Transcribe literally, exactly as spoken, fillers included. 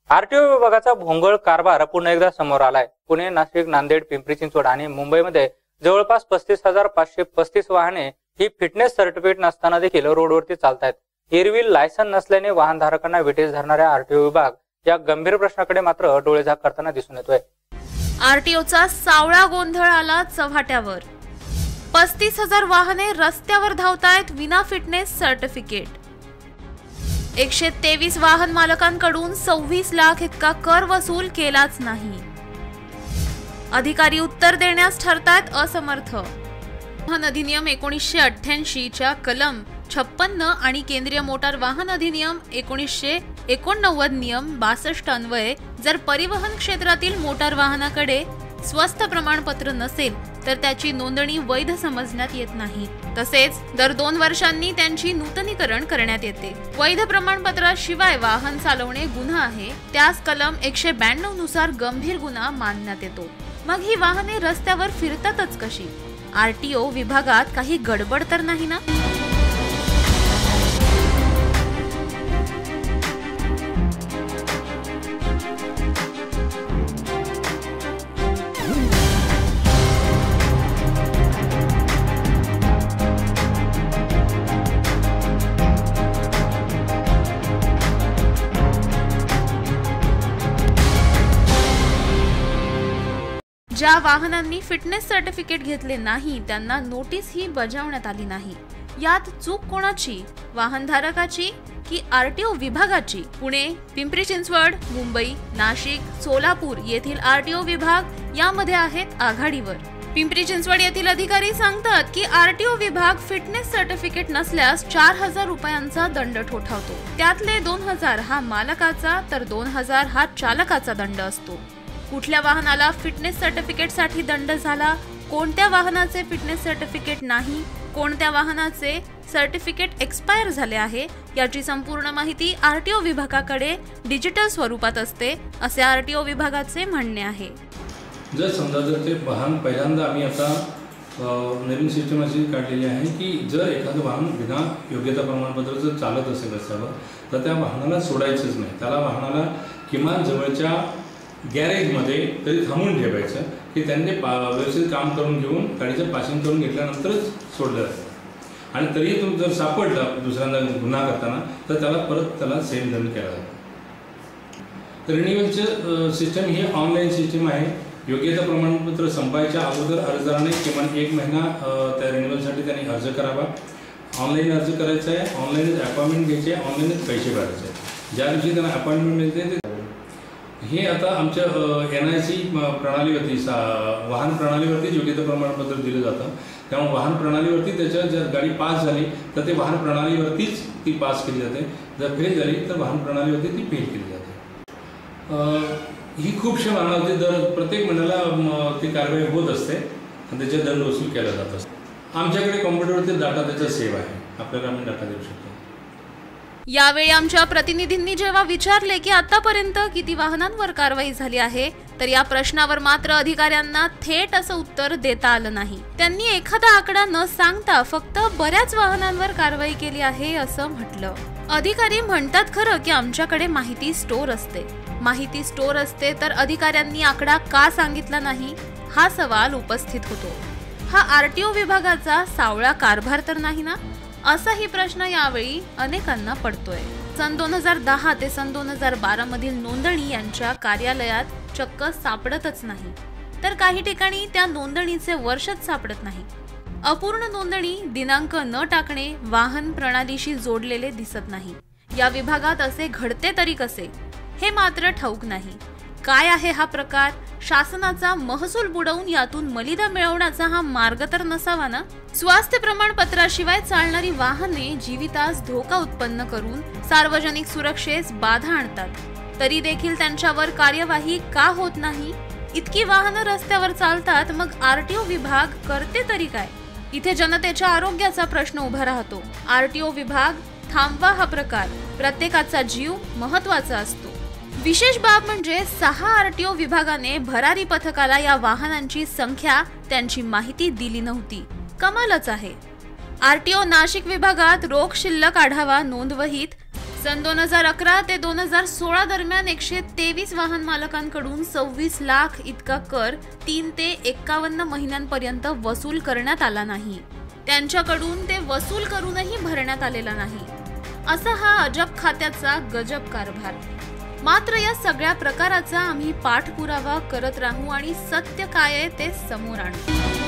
RTO विभागाचा भोंगळ कारभार पुन्हा एकदा समोर आलाय। पुणे, नाशिक, नांदेड, पिंपरी चिंचवड आणि मुंबईमध्ये जवळपास पस्तीस हजार पाचशे पस्तीस वाहने ही फिटनेस सर्टिफिकेट नसताना देखील रोडवरती चालतायत। एरवी लायसन नसल्याने वाहनधारकांना विटेस धरणाऱ्या आरटीओ विभाग या गंभीर प्रश्नाकडे मात्र डोळेझाक करताना दिसून येतोय। आरटीओचा सावळा गोंधळ आला चव्हाट्यावर। पस्तीस हजार वाहने रस्त्यावर धावतायत विना फिटनेस सर्टिफिकेट। एकशे तेवीस वाहन मालकांकडून सव्वीस लाख इतका कर वसूल केलाच नाही। अधिकारी उत्तर देण्यास ठरतायत असमर्थ। वाहन अधिनियम एकोणीसशे अठ्ठ्याऐंशी च्या कलम छप्पन्न आणि केंद्रीय मोटार वाहन अधिनियम एकोणीसशे एकोणनव्वद नियम बासष्ट अन्वये जर परिवहन क्षेत्रातील मोटार वाहनाकडे स्वस्थ प्रमाणपत्र नसेल तर त्याची नोंदणी वैध समजण्यात येत नाही। तसेच दर दोन वर्षांनी त्यांची नूतनीकरण करण्यात येते। वैध प्रमाणपत्राशिवाय वाहन चालवणे गुन्हा आहे, त्यास कलम एकशे ब्याण्णव नुसार गंभीर गुन्हा मानण्यात येतो। मग ही वाहने रस्त्यावर फिरतातच कशी? आरटीओ विभागात काही गडबड तर नाही ना? ज्या वाहनांनी फिटनेस सर्टिफिकेट घेतले नाही त्यांना नोटीस ही बजावण्यात आली नाही। यात चूक कोणाची? वाहनधारकाची की आरटीओ विभागाची? पुणे, पिंपरी चिंचवड, मुंबई, नाशिक, सोलापूर येथील आरटीओ विभाग यामध्ये आहेत आघाडीवर। पिंपरी चिंचवड येथील अधिकारी सांगतात की आरटीओ विभाग फिटनेस सर्टिफिकेट नसल्यास चार हजार रुपयांचा दंड ठोठावतो। त्यातले दोन हजार हा मालकाचा तर दोन हजार हा चालकाचा दंड असतो। कुठल्या वाहनाला फिटनेस सर्टिफिकेट साठी दंड झाला, कोणत्या वाहनाचे फिटनेस सर्टिफिकेट नाही, कोणत्या वाहनाचे सर्टिफिकेट एक्सपायर झाले आहे याची संपूर्ण माहिती आरटीओ विभागाकडे डिजिटल स्वरूपात असते, असे आरटीओ विभागाचे म्हणणे आहे। जर समजा जर ते वाहन पहिल्यांदा आम्ही आता नवीन सिस्टम अशी काढलेली आहे की जर एखादं वाहन बिना योग्यता प्रमाणपत्र जर चालत असेल रस्त्यावर तर त्या वाहनाला सोडायचंच नाही। त्याला वाहनाला किमान जवळच्या गॅरेजमध्ये तरी थांबून ठेवायचं की त्यांनी पा व्यवस्थित काम करून घेऊन गाडीचं पासिंग करून घेतल्यानंतरच सोडलं जातं। आणि तरीही तो जर सापडला दुसऱ्यांदा गुन्हा करताना तर त्याला परत त्याला सेम दंड केला जातो। रिन्युअलचं सिस्टम ही ऑनलाईन सिस्टम आहे। योग्यता प्रमाणपत्र संपायच्या अगोदर अर्जदाराने किमान एक महिना त्या रिन्युअलसाठी त्यांनी अर्ज करावा। ऑनलाईन अर्ज करायचा आहे, ऑनलाईनच अपॉइंटमेंट घ्यायची आहे, ऑनलाईनच पैसे भरायचे आहे। ज्या दिवशी त्यांना अपॉइंटमेंट मिळते ते हे आता आमच्या एन आय सी प्रणालीवरती सा वाहन प्रणालीवरती योग्यता प्रमाणपत्र दिलं जातं। त्यामुळे वाहन प्रणालीवरती त्याच्या जर गाडी पास झाली तर ते वाहन प्रणालीवरतीच ती पास केली जाते, जर फेल झाली तर वाहन प्रणालीवरती ती फेल केली जाते। ही खूपशा वाहनावरती दर प्रत्येक महिन्याला ती कारवाई होत असते आणि त्याचे दंड वसूल केला जात असतो। आमच्याकडे कॉम्प्युटरवरती डाटा त्याचा सेव्ह आहे, आपल्याला आम्ही डाटा देऊ शकतो। यावेळी आमच्या प्रतिनिधींनी जेव्हा विचारले की आतापर्यंत किती वाहनांवर कारवाई झाली आहे तर या प्रश्नावर मात्र अधिकाऱ्यांना थेट असं उत्तर देता आलं नाही। त्यांनी एखादा आकडा न सांगता फक्त बऱ्याच वाहनांवर कारवाई केली आहे असं म्हटलं। अधिकारी म्हणतात खरं की आमच्याकडे माहिती स्टोअर असते। माहिती स्टोअर असते तर अधिकाऱ्यांनी आकडा का सांगितला नाही हा सवाल उपस्थित होतो। हा आरटीओ विभागाचा सावळा कारभार तर नाही ना, असाही प्रश्न यावेळी अनेकांना पडतोय। सन दोन हजार दहा ते सन दोन हजार बारा मधील नोंदणी यांच्या कार्यालयात चक्क सापडतच नाही, तर काही ठिकाणी त्या नोंदणीचे वर्षच सापडत नाही। अपूर्ण नोंदणी, दिनांक न टाकणे, वाहन प्रणालीशी जोडलेले दिसत नाही। या विभागात असे घडते तरी कसे हे मात्र ठाऊक नाही। काय आहे हा प्रकार? शासनाचा महसूल बुडवून यातून मलिदा मिळवण्याचा हा मार्ग तर नसावा ना? स्वास्थ्य प्रमाणपत्राशिवाय चालणारी वाहने जीवितास धोका उत्पन्न करून सार्वजनिक सुरक्षेस बाधा आणतात, तरी देखील त्यांच्यावर कार्यवाही का होत नाही? इतकी वाहनं रस्त्यावर चालतात, मग आरटीओ विभाग करते तरी काय? इथे जनतेच्या आरोग्याचा प्रश्न उभा राहतो। आरटीओ विभाग थांबवा हा प्रकार। प्रत्येकाचा जीव महत्त्वाचा असतो। विशेष बाब म्हणजे सहा आरटीओ विभागाने भरारी पथकाला या वाहनांची संख्या, त्यांची माहिती दिली नव्हती। कमालच आहे। आरटीओ नाशिक विभागात रोख शिल्लक आढावा नोंदवहीत सन दोन हजार अकरा ते दोन हजार सोळा दरम्यान एकशे तेवीस वाहन मालकांकडून सव्वीस लाख इतका कर तीन ते एक्कावन्न महिन्यांपर्यंत वसूल करण्यात आला नाही. त्यांच्याकडून ते वसूल करूनही भरण्यात आलेला नाही. असा हा अजब खात्याचा गजब कारभार. मात्र या सगळ्या प्रकाराचा आम्ही पाठपुरावा करत राहू आणि सत्य काय आहे ते समोर आणू.